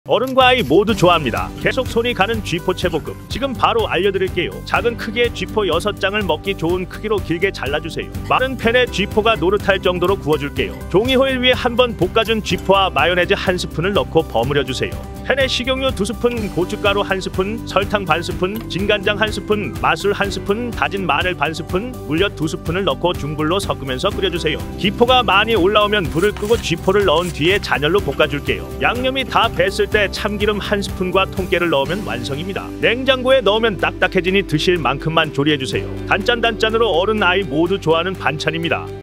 어른과 아이 모두 좋아합니다. 계속 손이 가는 쥐포 채볶음. 지금 바로 알려드릴게요. 작은 크기의 쥐포 6장을 먹기 좋은 크기로 길게 잘라주세요. 마른 팬에 쥐포가 노릇할 정도로 구워줄게요. 종이 호일 위에 한번 볶아준 쥐포와 마요네즈 1스푼을 넣고 버무려주세요. 팬에 식용유 2스푼, 고춧가루 1스푼, 설탕 반스푼, 진간장 1스푼, 맛술 1스푼, 다진 마늘 반스푼, 물엿 2스푼을 넣고 중불로 섞으면서 끓여주세요. 기포가 많이 올라오면 불을 끄고 쥐포를 넣은 뒤에 잔열로 볶아줄게요. 양념이 다 뱄을 때 참기름 1스푼과 통깨를 넣으면 완성입니다. 냉장고에 넣으면 딱딱해지니 드실 만큼만 조리해주세요. 단짠단짠으로 어른 아이 모두 좋아하는 반찬입니다.